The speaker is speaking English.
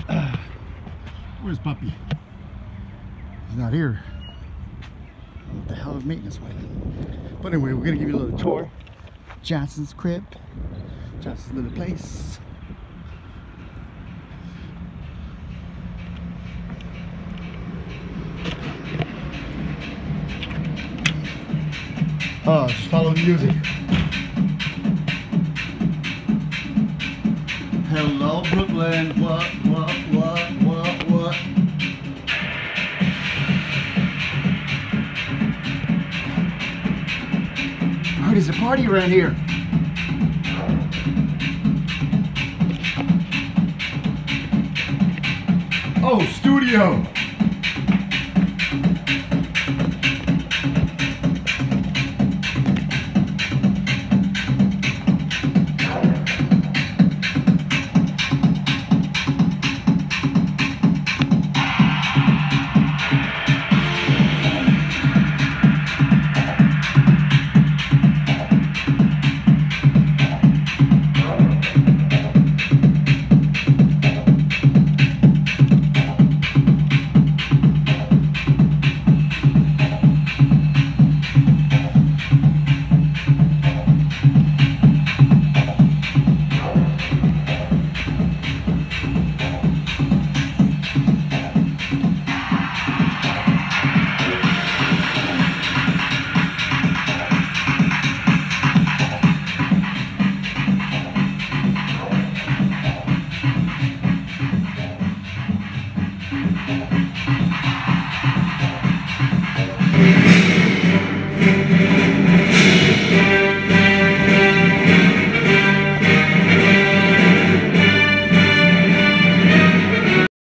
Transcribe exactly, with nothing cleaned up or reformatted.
Uh, where's Puppy? He's not here. What the hell is maintenance waiting? But anyway, we're gonna give you a little tour. Johnson's crib. Johnson's little place. Oh, just follow the music. Hello, Brooklyn. What, what, what, what, what? I heard there's a party around here. Oh, studio.